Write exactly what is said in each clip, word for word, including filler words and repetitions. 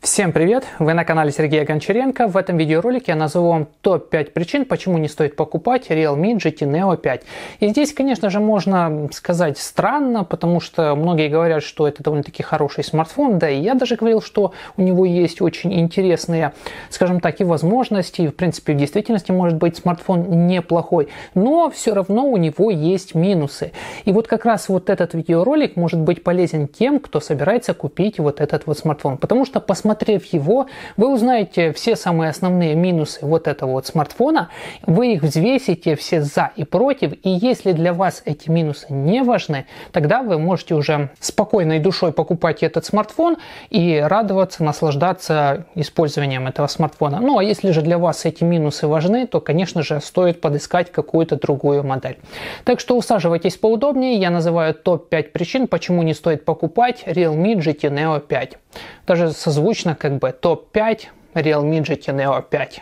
Всем привет! Вы на канале Сергея Гончаренко. В этом видеоролике я назову вам топ пять причин, почему не стоит покупать Realme джи ти Neo пять. И здесь, конечно же, можно сказать странно, потому что многие говорят, что это довольно-таки хороший смартфон, да и я даже говорил, что у него есть очень интересные, скажем так, и возможности, и в принципе в действительности может быть смартфон неплохой, но все равно у него есть минусы. И вот как раз вот этот видеоролик может быть полезен тем, кто собирается купить вот этот вот смартфон, потому что посмотрите, Посмотрев его, вы узнаете все самые основные минусы вот этого вот смартфона, вы их взвесите все за и против, и если для вас эти минусы не важны, тогда вы можете уже спокойной душой покупать этот смартфон и радоваться, наслаждаться использованием этого смартфона. Ну а если же для вас эти минусы важны, то, конечно же, стоит подыскать какую-то другую модель. Так что усаживайтесь поудобнее, я называю топ пять причин, почему не стоит покупать Realme джи ти Neo пять. Даже созвучно как бы топ пять Realme джи ти Neo пять.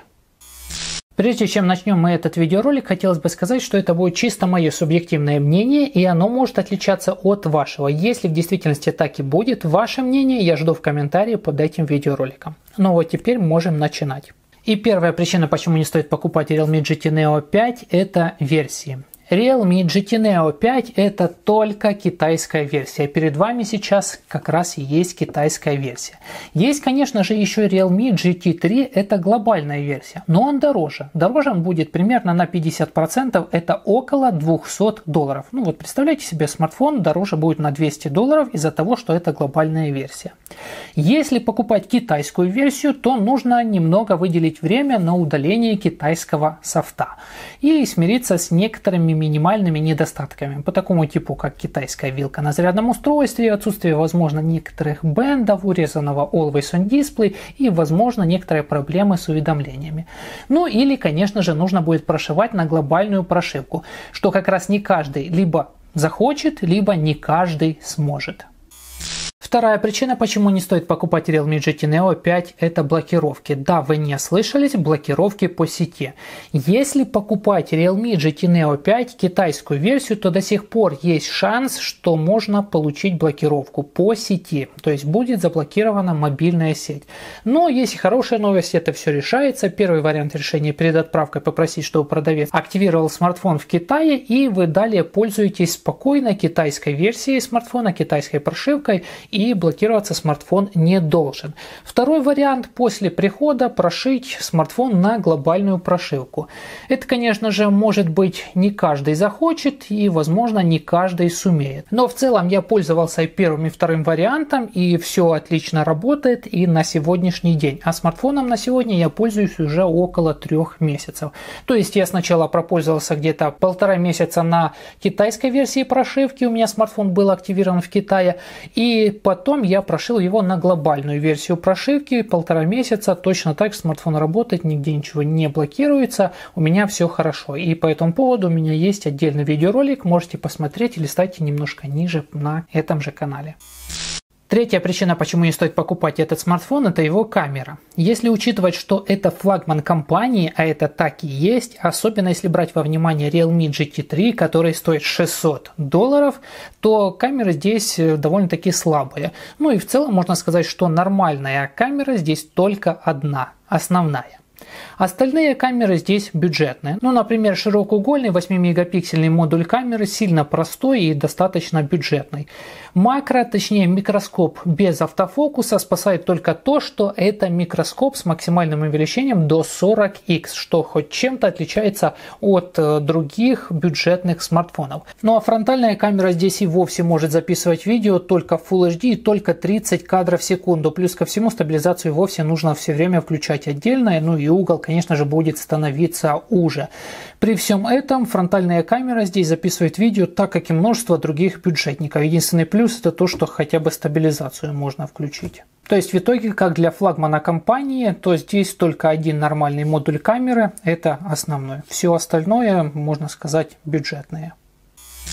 Прежде чем начнем мы этот видеоролик, хотелось бы сказать, что это будет чисто мое субъективное мнение, и оно может отличаться от вашего. Если в действительности так и будет, ваше мнение я жду в комментарии под этим видеороликом. Ну вот теперь можем начинать. И первая причина, почему не стоит покупать Realme джи ти Neo пять, это версии. Realme джи ти Neo пять это только китайская версия. Перед вами сейчас как раз и есть китайская версия. Есть, конечно же, еще Realme джи ти три, это глобальная версия, но он дороже. Дороже он будет примерно на пятьдесят процентов, это около двухсот долларов. Ну вот представляете себе, смартфон дороже будет на двести долларов из-за того, что это глобальная версия. Если покупать китайскую версию, то нужно немного выделить время на удаление китайского софта и смириться с некоторыми минимальными недостатками, по такому типу, как китайская вилка на зарядном устройстве, отсутствие, возможно, некоторых бендов, урезанного Always On Display и, возможно, некоторые проблемы с уведомлениями. Ну или, конечно же, нужно будет прошивать на глобальную прошивку, что как раз не каждый либо захочет, либо не каждый сможет. Вторая причина, почему не стоит покупать Realme джи ти Neo пять, это блокировки. Да, вы не ослышались, блокировки по сети. Если покупать Realme джи ти Neo пять китайскую версию, то до сих пор есть шанс, что можно получить блокировку по сети. То есть будет заблокирована мобильная сеть. Но есть и хорошая новость, это все решается. Первый вариант решения перед отправкой попросить, чтобы продавец активировал смартфон в Китае, и вы далее пользуетесь спокойно китайской версией смартфона, китайской прошивкой, и блокироваться смартфон не должен. Второй вариант, после прихода прошить смартфон на глобальную прошивку. Это, конечно же, может быть не каждый захочет и, возможно, не каждый сумеет. Но в целом я пользовался и первым, и вторым вариантом, и все отлично работает и на сегодняшний день. А смартфоном на сегодня я пользуюсь уже около трех месяцев. То есть я сначала пропользовался где-то полтора месяца на китайской версии прошивки, у меня смартфон был активирован в Китае, и потом я прошил его на глобальную версию прошивки полтора месяца. Точно так смартфон работает, нигде ничего не блокируется. У меня все хорошо. И по этому поводу у меня есть отдельный видеоролик. Можете посмотреть или листайте немножко ниже на этом же канале. Третья причина, почему не стоит покупать этот смартфон, это его камера. Если учитывать, что это флагман компании, а это так и есть, особенно если брать во внимание Realme джи ти три, который стоит шестьсот долларов, то камера здесь довольно-таки слабая. Ну и в целом можно сказать, что нормальная камера здесь только одна, основная. Остальные камеры здесь бюджетные. Ну, например, широкоугольный восьмимегапиксельный модуль камеры сильно простой и достаточно бюджетный. Макро, точнее микроскоп без автофокуса спасает только то, что это микроскоп с максимальным увеличением до сорок икс, что хоть чем-то отличается от э, других бюджетных смартфонов. Ну а фронтальная камера здесь и вовсе может записывать видео только в Full эйч ди и только тридцать кадров в секунду. Плюс ко всему стабилизацию вовсе нужно все время включать отдельно, ну и угол, конечно же, будет становиться уже. При всем этом фронтальная камера здесь записывает видео так, как и множество других бюджетников. Единственный плюс это то, что хотя бы стабилизацию можно включить. То есть в итоге, как для флагмана компании, то здесь только один нормальный модуль камеры, это основной. Все остальное, можно сказать, бюджетное.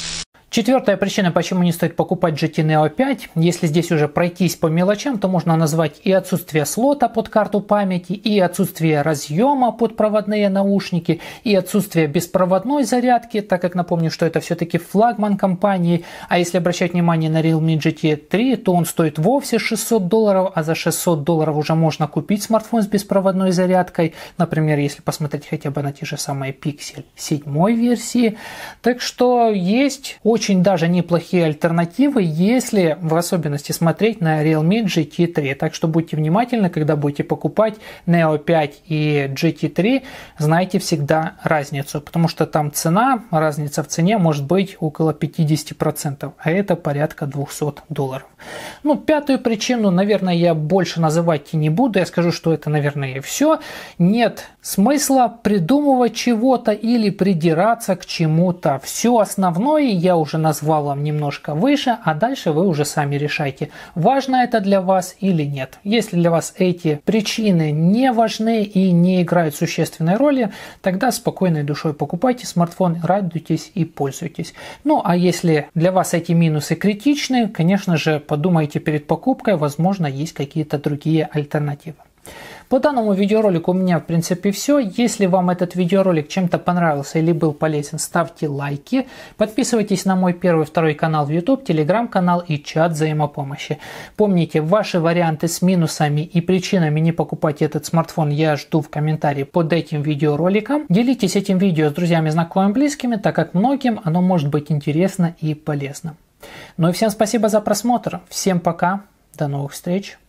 Четвертая причина, почему не стоит покупать джи ти Neo пять, если здесь уже пройтись по мелочам, то можно назвать и отсутствие слота под карту памяти, и отсутствие разъема под проводные наушники, и отсутствие беспроводной зарядки, так как напомню, что это все-таки флагман компании, а если обращать внимание на Realme джи ти три, то он стоит вовсе шестьсот долларов, а за шестьсот долларов уже можно купить смартфон с беспроводной зарядкой, например, если посмотреть хотя бы на те же самые Pixel седьмой версии, так что есть очень Очень даже неплохие альтернативы, если в особенности смотреть на Realme джи ти три. Так что будьте внимательны, когда будете покупать Neo пять и джи ти три, знайте всегда разницу, потому что там цена, разница в цене может быть около пятьдесят процентов, а это порядка двести долларов. Ну, пятую причину, наверное, я больше называть и не буду, я скажу, что это, наверное, и все. Нет смысла придумывать чего-то или придираться к чему-то. Все основное я уже назвал вам немножко выше, а дальше вы уже сами решайте, важно это для вас или нет. Если для вас эти причины не важны и не играют существенной роли, тогда спокойной душой покупайте смартфон, радуйтесь и пользуйтесь. Ну а если для вас эти минусы критичны, конечно же, подумайте перед покупкой, возможно, есть какие-то другие альтернативы. По данному видеоролику у меня в принципе все. Если вам этот видеоролик чем-то понравился или был полезен, ставьте лайки. Подписывайтесь на мой первый, второй канал в YouTube, телеграм-канал и чат взаимопомощи. Помните, ваши варианты с минусами и причинами не покупать этот смартфон я жду в комментарии под этим видеороликом. Делитесь этим видео с друзьями, знакомыми, близкими, так как многим оно может быть интересно и полезно. Ну и всем спасибо за просмотр. Всем пока. До новых встреч.